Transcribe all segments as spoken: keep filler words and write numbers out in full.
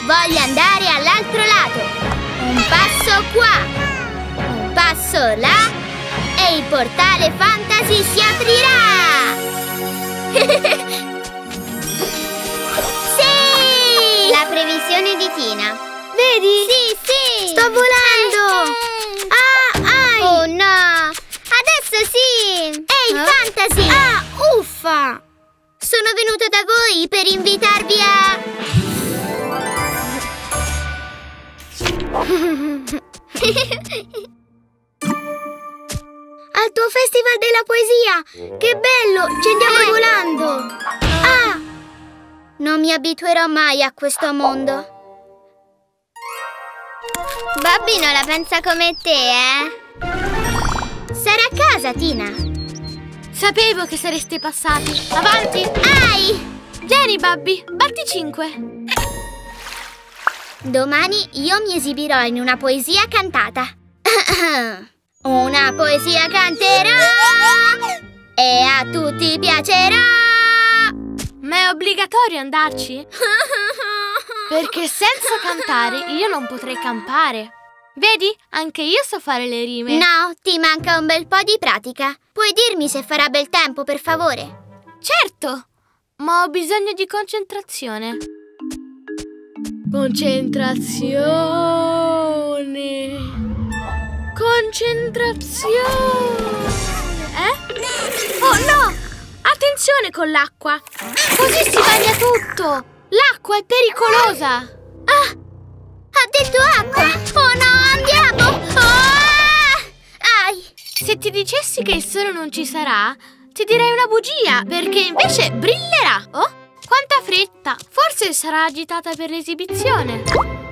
Voglio andare all'altro lato. Un passo qua, un passo là e il portale fantasy si aprirà. Sì! La previsione di Tina. Vedi? Sì, sì! Sto volando! Ah, ai! Oh no! Adesso sì! Ehi, Eh? fantasy! Ah, uffa! Sono venuta da voi per invitarvi a... Al tuo festival della poesia! Che bello! Ci andiamo Eh. volando! Ah! Non mi abituerò mai a questo mondo. Bobby non la pensa come te, eh? Sarà a casa, Tina. Sapevo che sareste passati. Avanti! Ai! Vieni, Babbi, batti cinque. Domani io mi esibirò in una poesia cantata. Una poesia canterò e a tutti piacerà. Ma è obbligatorio andarci? Perché senza cantare io non potrei campare. Vedi? Anche io so fare le rime. No, ti manca un bel po' di pratica. Puoi dirmi se farà bel tempo, per favore? Certo, ma ho bisogno di concentrazione. Concentrazione. Concentrazione. Eh? Oh no! Attenzione con l'acqua. Così si bagna tutto. L'acqua è pericolosa. Ah! Ha detto acqua! Oh no, andiamo! Oh! Ai! Se ti dicessi che il sole non ci sarà, ti direi una bugia, perché invece brillerà. Oh, quanta fretta! Forse sarà agitata per l'esibizione.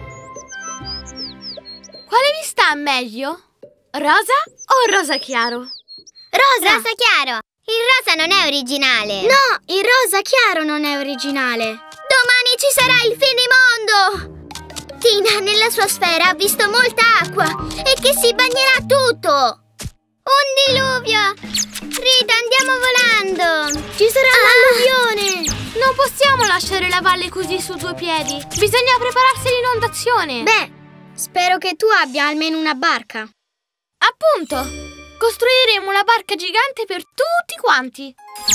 Quale vi sta meglio? Rosa o rosa chiaro? Rosa! Rosa chiaro! Il rosa non è originale! No, il rosa chiaro non è originale! Domani ci sarà il finimondo! Tina nella sua sfera ha visto molta acqua e che si bagnerà tutto! Un diluvio! Rita, andiamo volando! Ci sarà Ah! l'alluvione! Non possiamo lasciare la valle così su due piedi. Bisogna prepararsi all'inondazione. Beh, spero che tu abbia almeno una barca. Appunto, costruiremo una barca gigante per tutti quanti.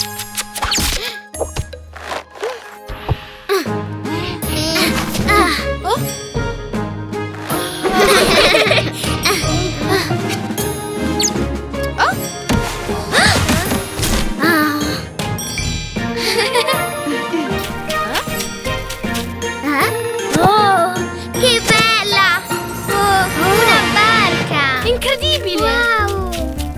Oh? Oh, che bella! Oh, una barca! Incredibile! Wow!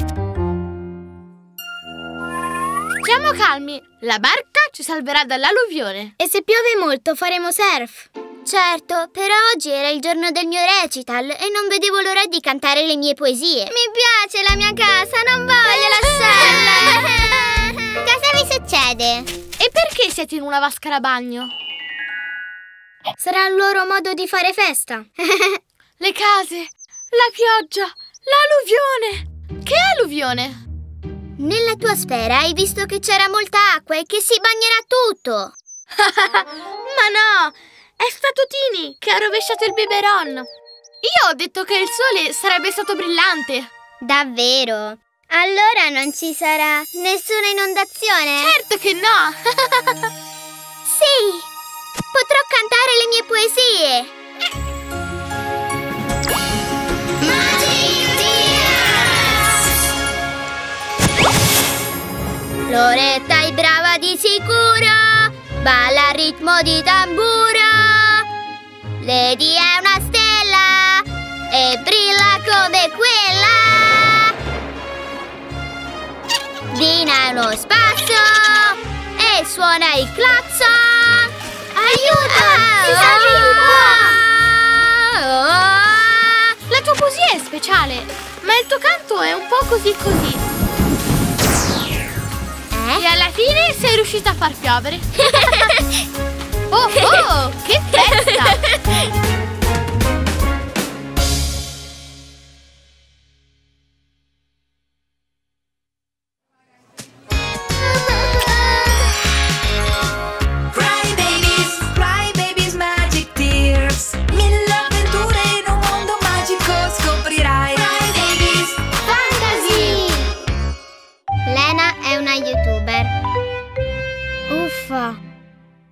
Stiamo calmi, la barca ci salverà dall'alluvione. E se piove molto faremo surf. Certo, però oggi era il giorno del mio recital e non vedevo l'ora di cantare le mie poesie. Mi piace la mia casa, non voglio lasciarla! Cosa vi succede? E perché siete in una vasca da bagno? Sarà il loro modo di fare festa. Le case, la pioggia, l'alluvione. Che alluvione? Nella tua sfera hai visto che c'era molta acqua e che si bagnerà tutto. Ma no, è stato Tini che ha rovesciato il biberon. Io ho detto che il sole sarebbe stato brillante. Davvero? Allora non ci sarà nessuna inondazione? Certo che no. Sì! Potrò cantare le mie poesie! Loretta è brava di sicuro, balla al ritmo di tamburo. Lady è una stella e brilla come quella. Dina è uno spasso e suona il clacson. Aiuto! Si Ah! La tua poesia è speciale, ma il tuo canto è un po' così così. Eh? E alla fine sei riuscita a far piovere. Oh, oh, che festa! Cry babies, cry babies, magic tears.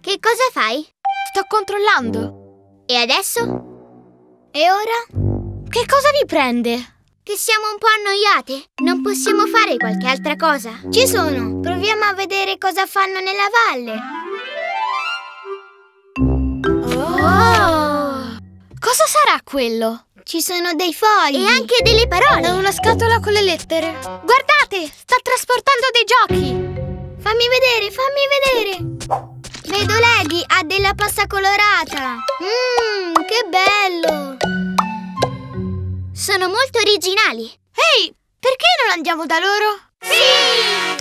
Che cosa fai? Sto controllando. E adesso? E ora? Che cosa vi prende? Che siamo un po' annoiate. Non possiamo fare qualche altra cosa? Ci sono. Proviamo a vedere cosa fanno nella valle. Oh! Cosa sarà quello? Ci sono dei fogli. E anche delle parole. È una scatola con le lettere. Guardate, sta trasportando dei giochi. Fammi vedere, fammi vedere. Vedo Lady ha della pasta colorata. Mmm, che bello. Sono molto originali. Ehi, perché non andiamo da loro? Sì!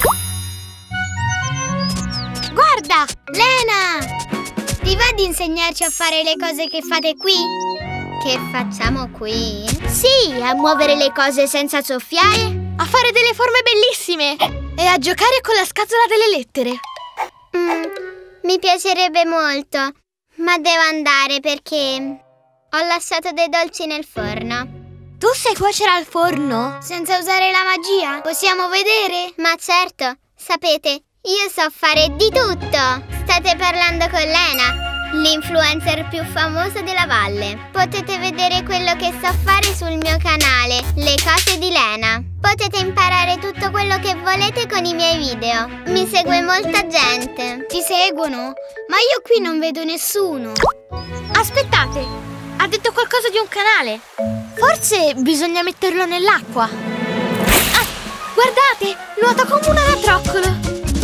Guarda! Lena! Ti va di insegnarci a fare le cose che fate qui? Che facciamo qui? Sì, a muovere le cose senza soffiare. A fare delle forme bellissime. E a giocare con la scatola delle lettere. Mm, mi piacerebbe molto. Ma devo andare perché ho lasciato dei dolci nel forno. Tu sai cuocere al forno? Senza usare la magia? Possiamo vedere? Ma certo, sapete, io so fare di tutto. State parlando con Lena, l'influencer più famosa della valle. Potete vedere quello che so fare sul mio canale, Le cose di Lena. Potete imparare tutto quello che volete con i miei video. Mi segue molta gente. Ti seguono? Ma io qui non vedo nessuno. Aspettate, ha detto qualcosa di un canale. Forse bisogna metterlo nell'acqua. Ah, guardate, nuota come una natroccolo.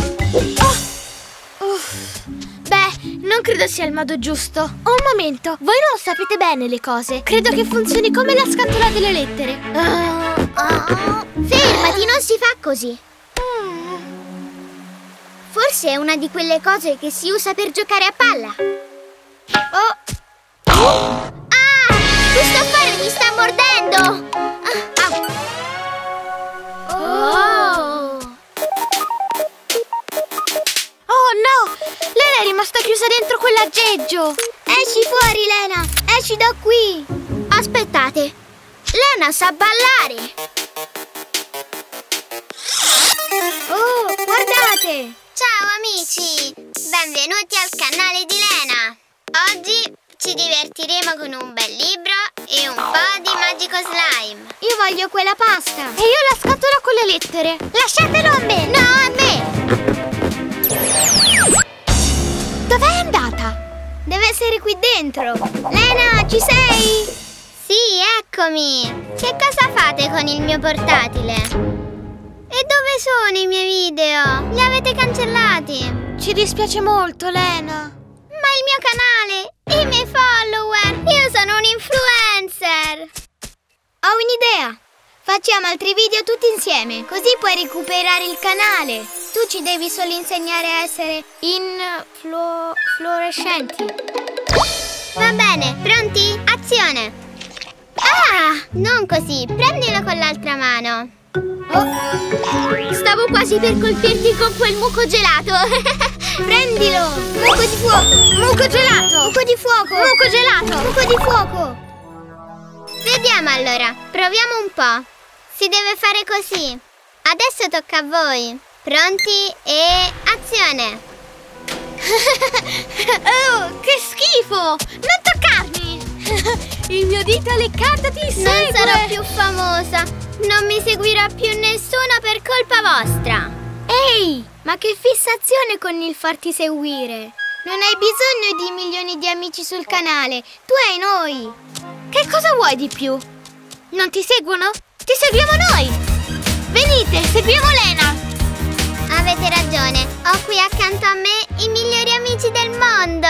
Oh. Uff. Beh, non credo sia il modo giusto. Un momento, voi non sapete bene le cose. Credo che funzioni come la scatola delle lettere. Uh, uh, fermati, non si fa così. Mm. Forse è una di quelle cose che si usa per giocare a palla. Oh! Ah! Questo affare mi sta mordendo! Ah, Oh! Oh no! Lena è rimasta chiusa dentro quell'aggeggio! Esci fuori, Lena! Esci da qui! aspettate! Lena sa ballare! Oh, guardate! Ciao amici! Benvenuti al canale di Lena! Oggi ci divertiremo con un bel libro e un po' di magico slime. Io voglio quella pasta! E io la scatola con le lettere. Lasciatelo a me! No, a me! Dov'è andata? Deve essere qui dentro! Lena, ci sei? Sì, eccomi! Che cosa fate con il mio portatile? E dove sono i miei video? Li avete cancellati? Ci dispiace molto, Lena. Ma il mio canale, i miei follower, io sono un influencer! Ho un'idea! Facciamo altri video tutti insieme, così puoi recuperare il canale. Tu ci devi solo insegnare a essere in flo fluorescenti. Va bene, pronti? Azione! Ah, non così, prendilo con l'altra mano. Oh, Stavo quasi per colpirti con quel muco gelato. prendilo! Muco di fuoco! Muco gelato! Muco di fuoco! Muco gelato! Muco di fuoco! Vediamo allora, proviamo un po'. Si deve fare così. Adesso tocca a voi. Pronti e azione! Oh, che schifo! Non toccarmi! Il mio dito leccato ti segue! Non sarò più famosa. Non mi seguirà più nessuno per colpa vostra. Ehi, ma che fissazione con il farti seguire! Non hai bisogno di milioni di amici sul canale, tu hai noi! Che cosa vuoi di più? Non ti seguono? Ti seguiamo noi! Venite, seguiamo Lena! Avete ragione, ho qui accanto a me i migliori amici del mondo!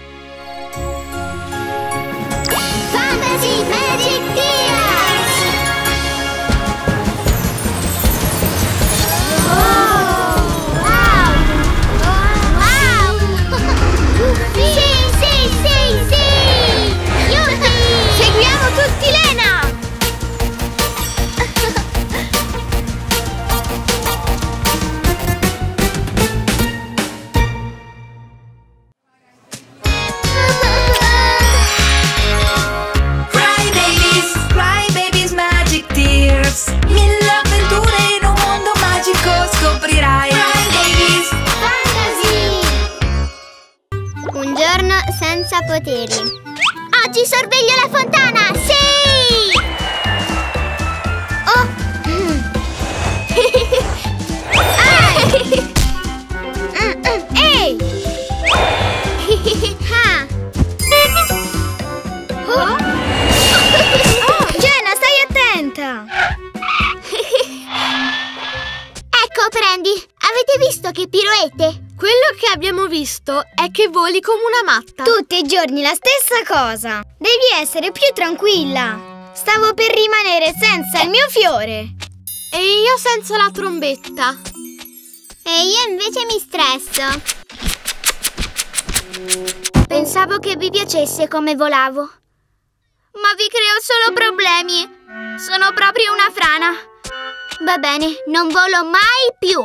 Fantasy Magic Tears! Oh! Wow! Wow! Sì, sì, sì, sì! Yuppie! Seguiamo tutti Lena! senza poteri. Oggi sorveglio la fontana, sì! Oh! mm, mm. Ehi! Ah. Oh. Oh, Jenna, stai attenta! Ecco, prendi! Avete visto che piroette? Quello che abbiamo visto è che voli come una matta. Tutti i giorni la stessa cosa. Devi essere più tranquilla. Stavo per rimanere senza il mio fiore. E io senza la trombetta. E io invece mi stresso. Pensavo che vi piacesse come volavo. Ma vi creo solo problemi. Sono proprio una frana. Va bene, non volo mai più.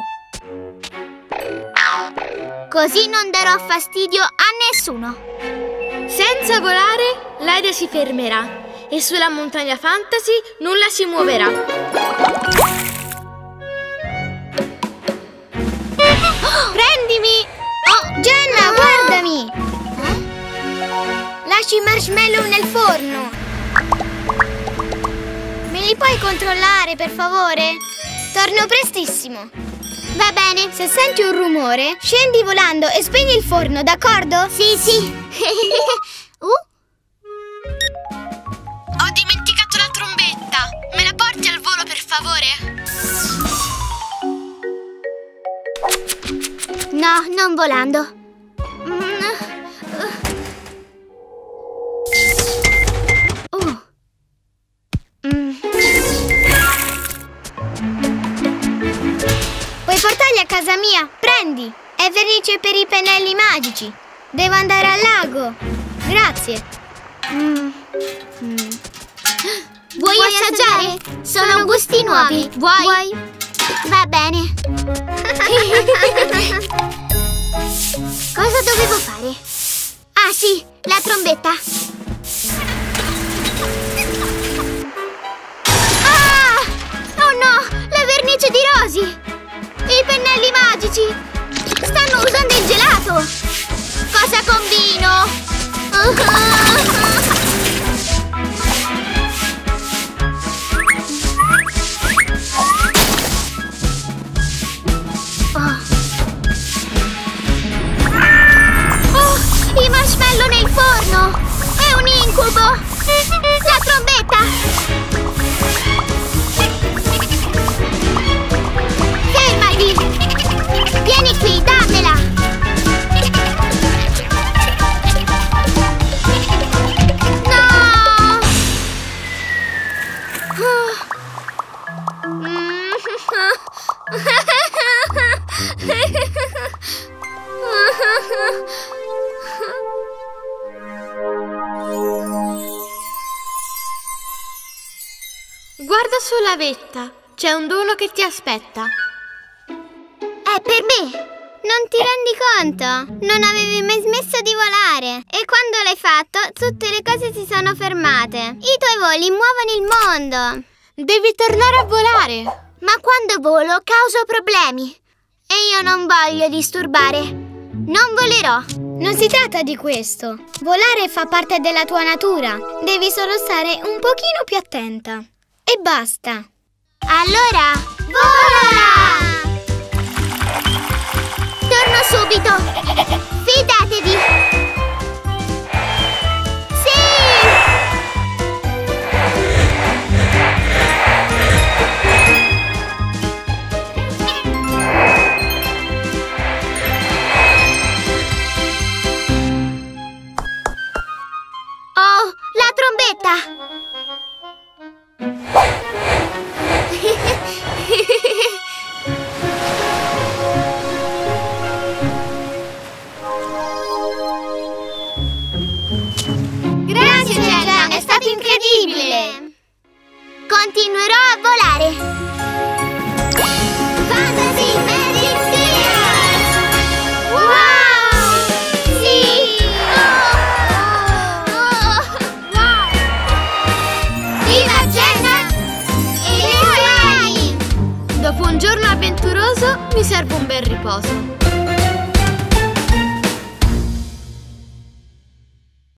Così non darò fastidio a nessuno. Senza volare, l'aria si fermerà e sulla montagna fantasy nulla si muoverà. Prendimi! Oh, Jenna, guardami! Lasci i marshmallow nel forno. Me li puoi controllare, per favore? Torno prestissimo. Va bene. Se senti un rumore, scendi volando e spegni il forno, d'accordo? Sì, sì. uh. Ho dimenticato la trombetta. Me la porti al volo, per favore? No, non volando. Uh. Mm. Puoi portarli a casa mia? Prendi! È vernice per i pennelli magici. Devo andare al lago. Grazie. Mm. Mm. Vuoi, Vuoi assaggiare? assaggiare? Sono gusti nuovi. Vuoi? Vuoi? Va bene. Cosa dovevo fare? Ah sì, la trombetta. Ah! Oh no, la vernice di Rosy. I pennelli magici. Stanno usando il gelato. Cosa combino? I marshmallow nel forno! È un incubo! La trombetta! Fermati! Vieni qui, dammela! No! Guarda sulla vetta, c'è un dono che ti aspetta. È per me! Non ti rendi conto? Non avevi mai smesso di volare. E quando l'hai fatto, tutte le cose si sono fermate. I tuoi voli muovono il mondo. Devi tornare a volare. Ma quando volo causo problemi. E io non voglio disturbare. Non volerò. Non si tratta di questo. Volare fa parte della tua natura. Devi solo stare un pochino più attenta. E basta. Allora, vola! Torno subito. Fidatevi. Sì! Oh, la trombetta! Grazie, Jenna, è stato incredibile. Continuerò a volare. Fantasy Magic Tears! Wow! Sì! Oh! Oh! Wow! Viva Jenna e le sue ali! Dopo un giorno avventuroso mi serve un bel riposo.